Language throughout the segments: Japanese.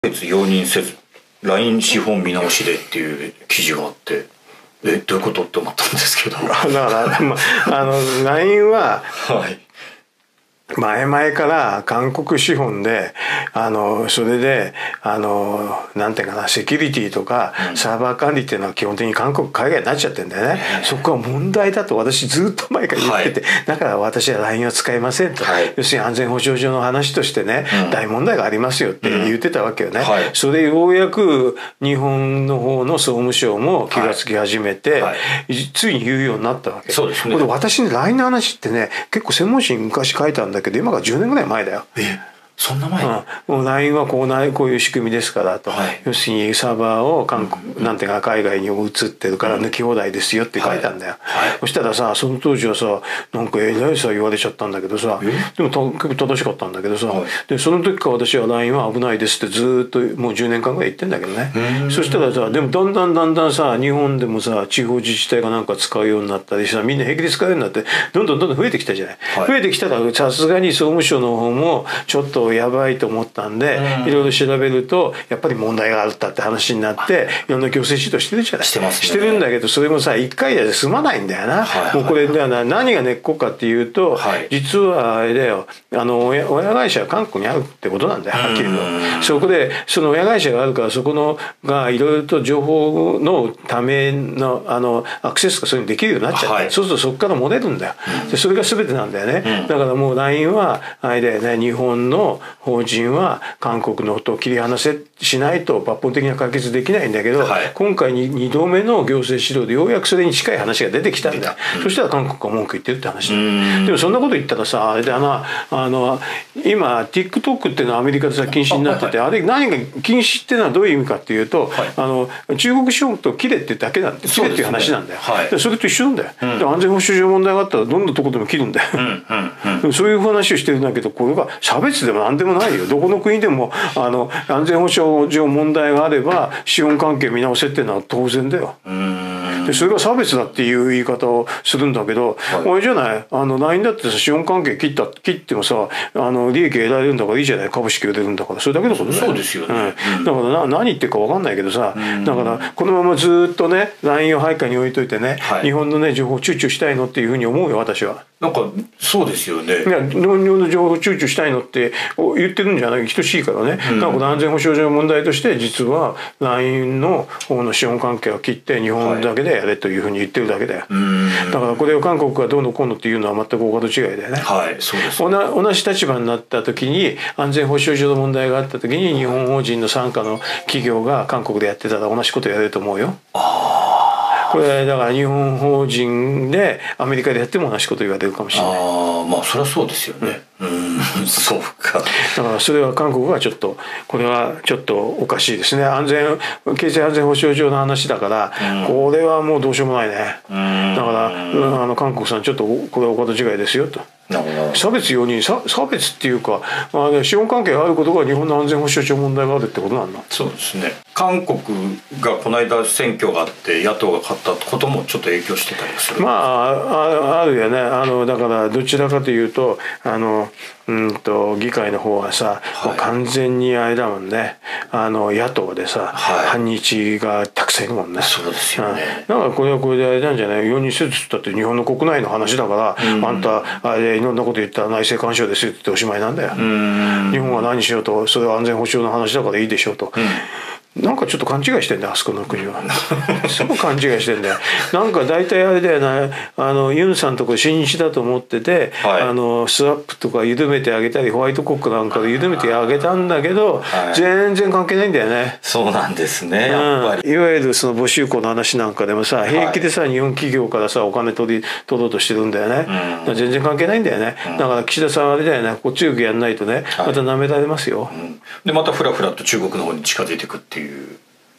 容認せず LINE 資本見直しでっていう記事があって、どういうことって思ったんですけど。だから、LINE は、 はい、 前々から韓国資本でそれでなんていうかな、セキュリティとかサーバー管理っていうのは基本的に韓国海外になっちゃってるんだよね。そこは問題だと私ずっと前から言ってて、だから私は LINE は使いませんと、要するに安全保障上の話としてね、大問題がありますよって言ってたわけよね。それようやく日本の方の総務省も気がつき始めて、ついに言うようになったわけ。 そうですね。 これ私ね、 LINE の話ってね、結構専門誌に昔書いたんだけど、今から10年ぐらい前だよ。 そんな前に、 もう LINE はこういう仕組みですからと、要するにサーバーをなんていうか海外に移ってるから抜き放題ですよって書いたんだよ。そしたらさ、その当時はさ、なんかえらいさ言われちゃったんだけどさ、でも結構正しかったんだけどさ、でその時から私は LINE は危ないですってずっともう10年間ぐらい言ってんだけどね。そしたらさ、でもだんだんさ、日本でもさ、地方自治体がなんか使うようになったりさ、みんな平気で使うようになってどんどん増えてきたじゃない。増えてきたらさすがに総務省の方もちょっとやばいと思ったんで、いろいろ調べるとやっぱり問題があったって話になって、いろんな行政指導してるじゃない。してるんだけど、それもさ1回で済まないんだよな。もうこれでは何が根っこかっていうと、実はあれだよ、親会社は韓国にあるってことなんだよ、はっきりと。そこでその親会社があるから、そこのがいろいろと情報のためのアクセスがそういうのできるようになっちゃって、そうするとそこから漏れるんだよ。でそれが全てなんだよね。だからもう LINE はあれだよね、日本の法人は韓国のと切り離せしないと抜本的な解決できないんだけど、今回に2度目の行政指導でようやくそれに近い話が出てきたんだよ。そしたら韓国が文句言ってるって話だ。でもそんなこと言ったらさ、あれだな、今 TikTok っていうのはアメリカでさ禁止になってて、あれ何が禁止っていうのはどういう意味かっていうと、中国資本と切れってだけなんで、切れっていう話なんだよ。それと一緒なんだよ。安全保障上問題があったらどんなとこでも切るんだよ。そういう話をしてるんだけど、これが差別でも何でもないよ。どこの国でも安全保障上問題があれば資本関係見直せっていうのは当然だよ。でそれが差別だっていう言い方をするんだけど、あれじゃない、LINE だってさ、資本関係切ってもさ、利益得られるんだからいいじゃない、株式売れるんだから、それだけのことだよ。 そうですよね。 だから何言ってるか分かんないけどさ、だからこのままずっとね LINE を配下に置いといてね、日本のね情報を躊躇したいのっていうふうに思うよ、私は。 なんかそうですよね。 いや、日本の情報を躊躇したいのって言ってるんじゃない、等しいからね。だからこの安全保障上の問題として、実は LINE の方の資本関係を切って日本だけでやれというふうに言ってるだけだよ。だからこれを韓国がどうのこうのっていうのは全く大方違いだよね。 そうです。 同じ立場になった時に、安全保障上の問題があった時に日本法人の傘下の企業が韓国でやってたら同じことやれると思うよ。これだから日本法人でアメリカでやっても同じこと言われるかもしれない。 まあそりゃそうですよね。そうか。 だからそれは韓国はちょっと、これはちょっとおかしいですね。経済安全保障上の話だから、これはもうどうしようもないね。だから韓国さんちょっとこれはお門違いですよと。差別容認、差別っていうか、資本関係があることが日本の安全保障上問題があるってことなんだ。 そうですね。韓国がこの間選挙があって野党が勝ったこともちょっと影響してたりする。 あるよね。だからどちらかというと議会の方はさ、完全にあれだもんね、野党でさ、反日がたくさんいるもんね。 そうですよね。 だからこれはこれであれなんじゃない、容認せずったって日本の国内の話だから、あんたあれいろんなこと言ったら内政干渉ですよって言っておしまいなんだよ。日本は何しようとそれは安全保障の話だからいいでしょうと。なんかちょっと勘違いしてんだよ、あそこの国は。すごい勘違いしてんだよ。なんか大体あれだよな、ユンさんとこ親日だと思ってて、スワップとか緩めてあげたり、ホワイト国家なんかで緩めてあげたんだけど、全然関係ないんだよね。 そうなんですね、やっぱり。 いわゆるその募集校の話なんかでもさ、平気でさ、日本企業からさお金取ろうとしてるんだよね。全然関係ないんだよね。だから岸田さんはあれだよね、こっち強くやんないとね、また舐められますよ。 でまたフラフラと中国の方に近づいていくっていう。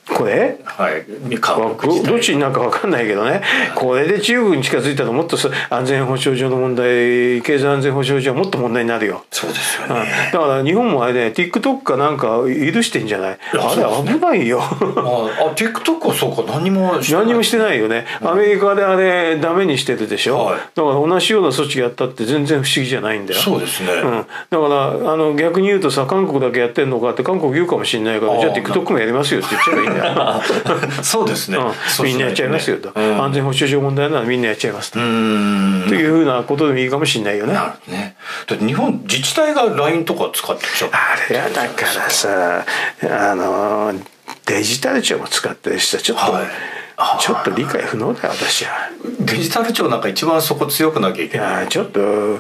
これ、 はい、 どっちになるか分かんないけどね、これで中国に近づいたらもっと安全保障上の問題、経済安全保障上はもっと問題になるよ。 そうですよね。 だから日本もあれね、TikTok かなんか許してんじゃない。あれ危ないよ。 TikTok はそうか、何もしてないよね。アメリカであれダメにしてるでしょ。だから同じような措置やったって全然不思議じゃないんだよ。 そうですね。 だから逆に言うとさ、韓国だけやってんのかって韓国言うかもしれないから、じゃあ TikTok もやりますよって言っちゃえばいいんだよ。 そうですね、 みんなやっちゃいますよと、安全保障上問題ならみんなやっちゃいますというふうなことでもいいかもしれないよね。 なるほどね。だって日本自治体が LINE とか使ってちゃう。 あれはだからさ、デジタル庁も使ってるしさ、ちょっと理解不能だよ私は。 デジタル庁なんか一番そこ強くなきゃいけない。 いやちょっと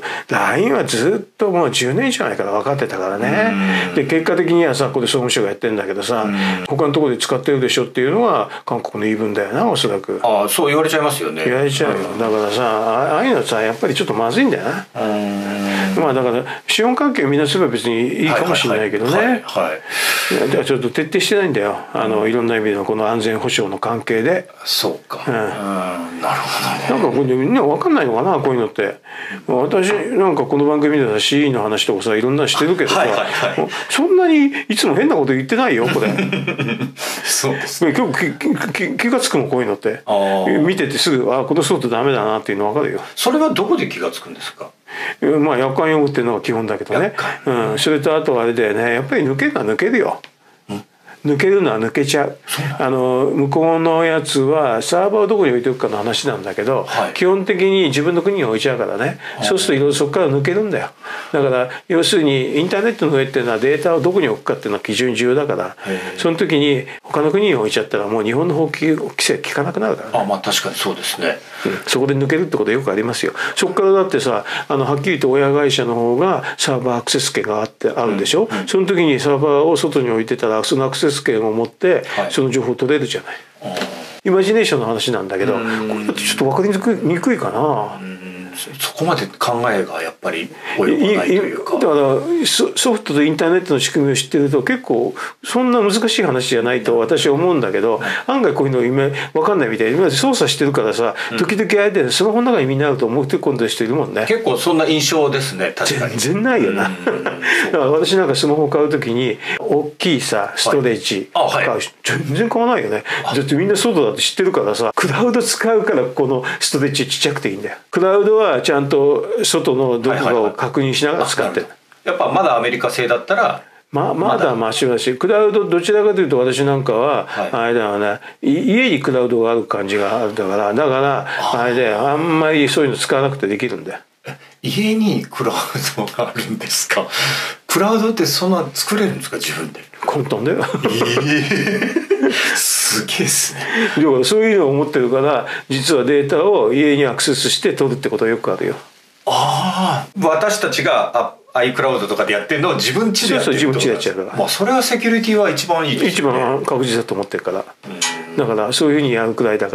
LINE はずっともう10年以上前から分かってたからね。で結果的にはさ、これ総務省がやってんだけどさ、他のところで使ってるでしょっていうのは韓国の言い分だよな、おそらく。 そう言われちゃいますよね。 言われちゃうよ。だからさ、ああいうのさやっぱりちょっとまずいんだよな。まあだから資本関係をみんなすれば別にいいかもしれないけどね。じゃあちょっと徹底してないんだよ、いろんな意味でのこの安全保障の関係で。 そうか、なるほどね。 なんかこれみんな分かんないのかな、こういうのって。私なんかこの番組でさ CE の話とかさいろんなのしてるけどさ、そんなにいつも変なこと言ってないよこれ。 そうですね。 結構気が付くもんこういうのって。見ててすぐこのソフトダメだなっていうの分かるよ。 それはどこで気が付くんですか。 まあ約款用語っていうのが基本だけどね。それとあとあれだよね、やっぱり抜けるよ。抜けるのは抜けちゃう。向こうのやつはサーバーをどこに置いておくかの話なんだけど、基本的に自分の国に置いちゃうからね。そうするといろいろそこから抜けるんだよ。だから要するにインターネットの上っていうのはデータをどこに置くかっていうのは基準重要だから、その時に他の国に置いちゃったらもう日本の法規制効かなくなるからね。 まあ確かにそうですね。 そこで抜けるってことはよくありますよ。そこからだってさ、はっきりと親会社の方がサーバーアクセス権があるでしょ。その時にサーバーを外に置いてたらそのアクセス権を持ってその情報を取れるじゃない。イマジネーションの話なんだけど、これだってちょっと分かりにくいかな。 そこまで考えがやっぱり及ばないというか。 だからソフトとインターネットの仕組みを知ってると結構そんな難しい話じゃないと私は思うんだけど、案外こういうの今分かんないみたいで、今操作してるからさ、時々あれでスマホの中にみんなあると思って込んでる人いるもんね。 結構そんな印象ですね。確かに全然ないよな。だから私なんかスマホ買う時に大きいさストレージ買う、全然買わないよね。だってみんな外だって知ってるからさ、クラウド使うからこのストレージちっちゃくていいんだよ。クラウドはちゃんと外のどこかを確認しながら使ってる。 やっぱまだアメリカ製だったらまだマシだし、クラウドどちらかというと私なんかはあれだよね、家にクラウドがある感じがあるだからあれであんまりそういうの使わなくてできるんだよ。 家にクラウドがあるんですか。クラウドってそんな作れるんですか、自分で。 簡単だよ。 すげえですね。 だからそういうのを持ってるから実はデータを家にアクセスして取るってことはよくあるよ。 私たちがiCloud とかでやってるのを自分家でやってるってことですか。 自分家でやっちゃうから。 それはセキュリティは一番いいですね。 一番確実だと思ってるから。だからそういうふうにやるくらいだから、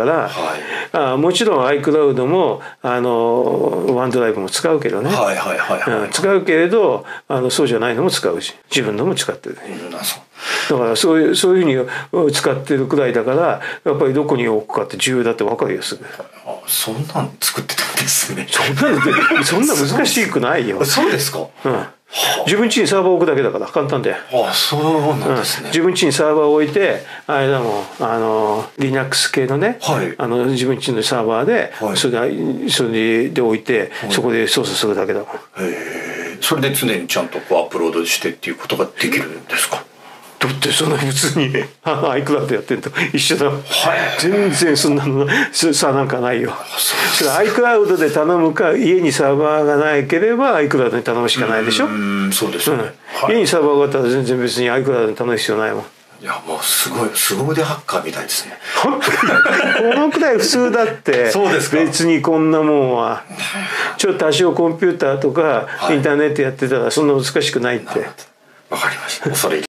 もちろん iCloud もワンドライブも使うけどね。使うけれどそうじゃないのも使うし、自分のも使ってる。だからそういうふうに使ってるくらいだから、やっぱりどこに置くかって重要だって分かるよすぐ。 そんなん作ってたんですね。 そんな難しくないよ。 そうですか。 自分家にサーバーを置くだけだから簡単で。 そうなんですね。 自分家にサーバーを置いて、あれだもんLinux 系のね、自分家のサーバーで、それで置いて、そこで操作するだけだもん。 それで常にちゃんとアップロードしてっていうことができるんですか。 だってそんな普通にiCloud やってると一緒だ。全然そんなの差なんかないよ。iCloud で頼むか、家にサーバーがないければ iCloud に頼むしかないでしょ。 そうですね。 家にサーバーがあったら全然別に iCloud に頼む必要ないもん。 いやもうすごい凄腕ハッカーみたいですね。 このくらい普通だって。 そうですか。 別にこんなもんはちょっと多少コンピューターとかインターネットやってたらそんな難しくないって。 わかりました。恐れ